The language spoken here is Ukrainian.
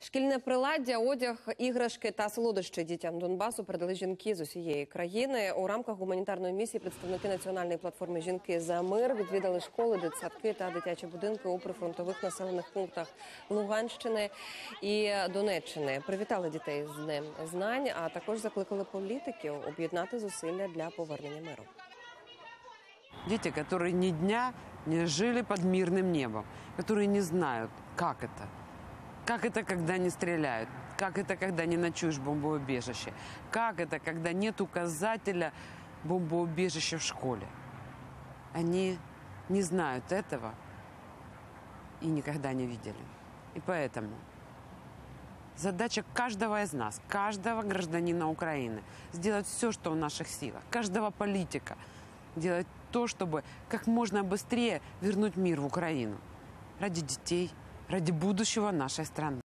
Шкільне приладдя, одяг, іграшки та солодощі дітям Донбасу передали жінки з усієї країни. У рамках гуманітарної місії представники Національної платформи «Жінки за мир» відвідали школи, дитсадки та дитячі будинки у прифронтових населених пунктах Луганщини і Донеччини. Привітали дітей з Днем знань, а також закликали політиків об'єднати зусилля для повернення миру. Дети, которые ни дня не жили под мирным небом, которые не знают, как это, когда не стреляют, как это, когда не ночуешь в бомбоубежище, как это, когда нет указателя бомбоубежища в школе. Они не знают этого и никогда не видели. И поэтому задача каждого из нас, каждого гражданина Украины сделать все, что в наших силах, каждого политика делать то, чтобы как можно быстрее вернуть мир в Украину. Ради детей, ради будущего нашей страны.